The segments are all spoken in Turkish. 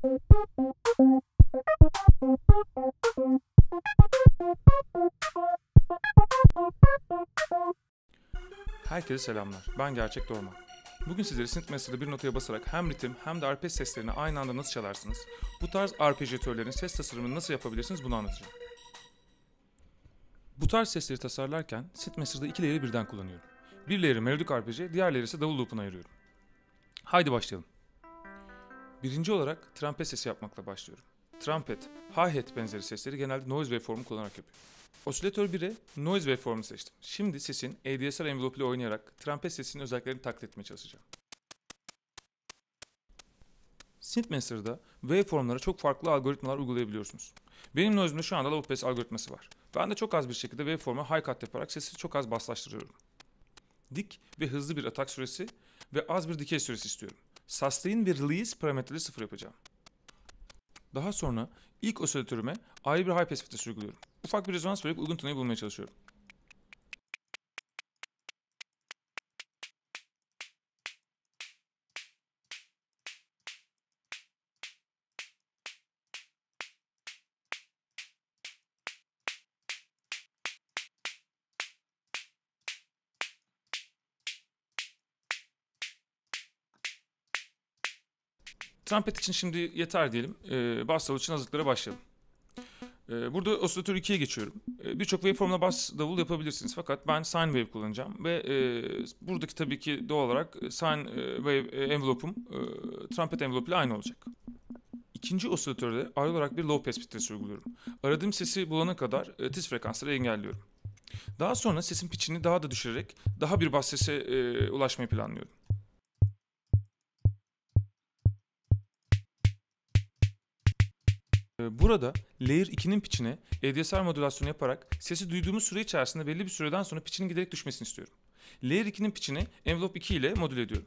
Herkese selamlar. Ben Gerçek Dorman. Bugün sizlere synthmaster'da bir notaya basarak hem ritim hem de arpej seslerini aynı anda nasıl çalarsınız, bu tarz arpejatörlerin ses tasarımını nasıl yapabilirsiniz bunu anlatacağım. Bu tarz sesleri tasarlarken synthmaster'da iki layer'ı birden kullanıyorum. Bir layer'ı melodik arpeje, diğer layer'ı ise davul loop'una ayırıyorum. Haydi başlayalım. Birinci olarak trompet sesi yapmakla başlıyorum. Trumpet, hi-hat benzeri sesleri genelde noise waveform'u kullanarak yapıyorum. Osilatör 1'e noise waveform'u seçtim. Şimdi sesin ADSR envelope ile oynayarak trompet sesinin özelliklerini taklit etmeye çalışacağım. Synthmaster'da waveform'lara çok farklı algoritmalar uygulayabiliyorsunuz. Benim noise'umda şu anda low pass algoritması var. Ben de çok az bir şekilde waveform'a high cut yaparak sesi çok az baslaştırıyorum. Dik ve hızlı bir atak süresi ve az bir dikey süresi istiyorum. Sustain ve release parametreleri 0 yapacağım. Daha sonra ilk osilatörüme ayrı bir high pass filtresi uyguluyorum. Ufak bir rezonans verip uygun tonayı bulmaya çalışıyorum. Trumpet için şimdi yeter diyelim. Bass davul için hazırlıklara başlayalım. Burada osilatör 2'ye geçiyorum. Birçok waveformla bass davul yapabilirsiniz. Fakat ben sine wave kullanacağım. Ve buradaki tabii ki doğal olarak sine wave envelope'um trumpet envelope ile aynı olacak. İkinci osilatörde ayrı olarak bir low pass filtresi uyguluyorum. Aradığım sesi bulana kadar tiz frekansları engelliyorum. Daha sonra sesin pitch'ini daha da düşürerek daha bir bass sese ulaşmayı planlıyorum. Burada Layer 2'nin pitch'ine ADSR modülasyonu yaparak sesi duyduğumuz süre içerisinde belli bir süreden sonra pitch'inin giderek düşmesini istiyorum. Layer 2'nin pitch'ini Envelope 2 ile modüle ediyorum.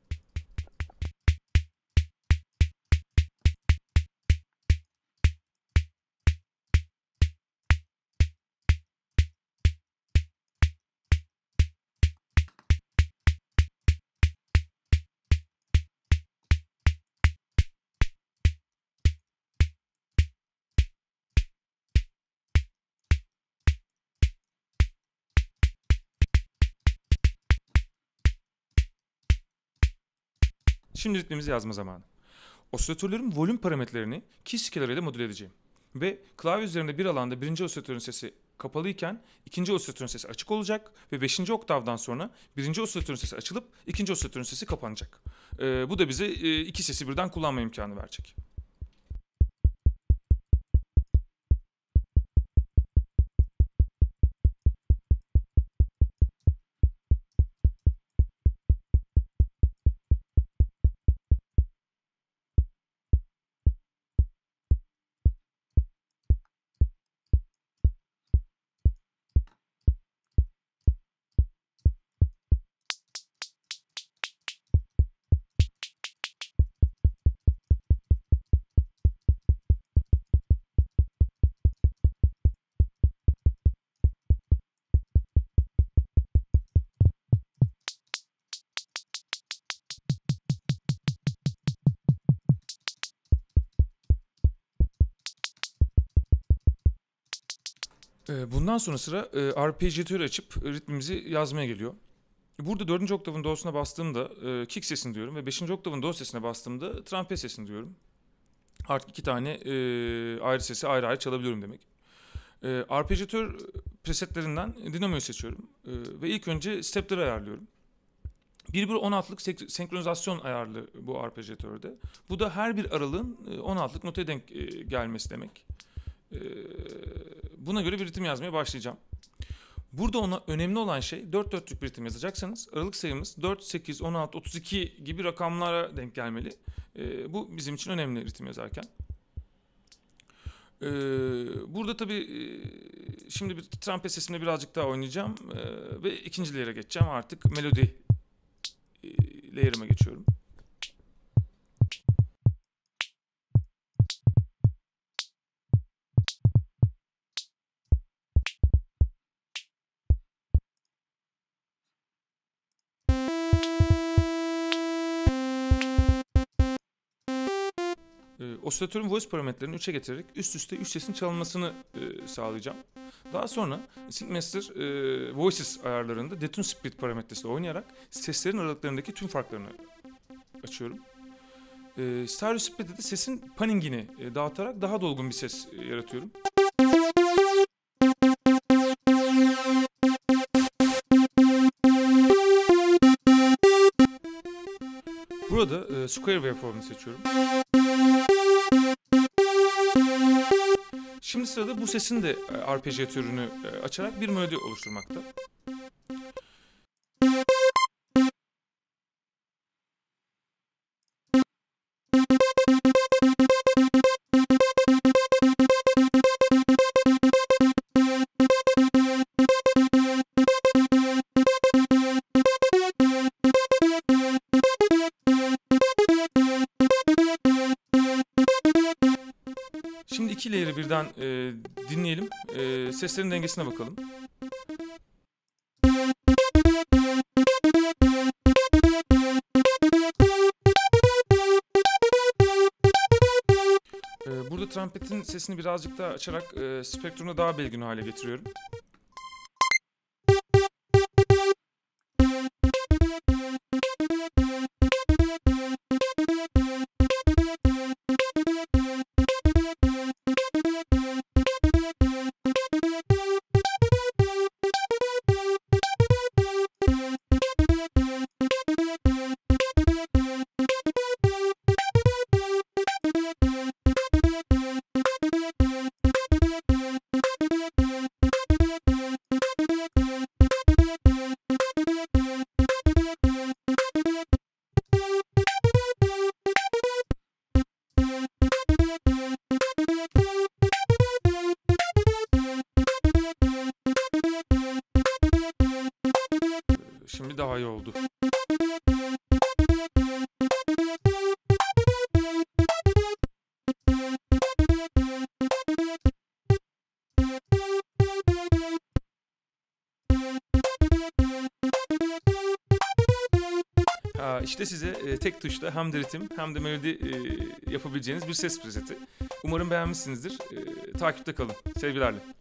Şimdi ritmimizi yazma zamanı. Osilatörlerin volüm parametrelerini key scaler ile modüle edeceğim. Ve klavye üzerinde bir alanda birinci osilatörün sesi kapalı iken ikinci osilatörün sesi açık olacak ve 5. oktavdan sonra birinci osilatörün sesi açılıp ikinci osilatörün sesi kapanacak. Bu da bize iki sesi birden kullanma imkanı verecek. Bundan sonra sıra arpejatörü açıp ritmimizi yazmaya geliyor. Burada 4. oktavın do'suna bastığımda kick sesini diyorum ve 5. oktavın do sesine bastığımda trompet sesini diyorum. Artık iki tane ayrı sesi ayrı ayrı çalabiliyorum demek. Arpejatör presetlerinden dinamoyu seçiyorum ve ilk önce stepleri ayarlıyorum. 1-1-16'lık senkronizasyon ayarlı bu arpejatörde. Bu da her bir aralığın 16'lık notaya denk gelmesi demek. Buna göre bir ritim yazmaya başlayacağım. Burada önemli olan şey 4/4'lük bir ritim yazacaksanız aralık sayımız 4, 8, 16, 32 gibi rakamlara denk gelmeli. Bu bizim için önemli ritim yazarken. Burada tabii şimdi bir trompet sesimle birazcık daha oynayacağım ve ikinci layer'a geçeceğim. Artık melodi layer'ıma geçiyorum. Osilatörün voice parametrelerini 3'e getirerek üst üste 3 sesin çalınmasını sağlayacağım. Daha sonra Synthmaster Voices ayarlarında Detune Split parametresiyle oynayarak seslerin aralıklarındaki tüm farklarını açıyorum. Stereo Split'te de sesin panningini dağıtarak daha dolgun bir ses yaratıyorum. Burada Square Waveform'u seçiyorum. Şimdi sırada bu sesin de arpejiyatörünü açarak bir melodi oluşturmakta. Şimdi iki layer'ı birden dinleyelim. Seslerin dengesine bakalım. Burada trompetin sesini birazcık daha açarak spektrumda daha belirgin hale getiriyorum. Şimdi daha iyi oldu. İşte size tek tuşla hem de ritim hem de melodi yapabileceğiniz bir ses preseti. Umarım beğenmişsinizdir. Takipte kalın. Sevgilerle.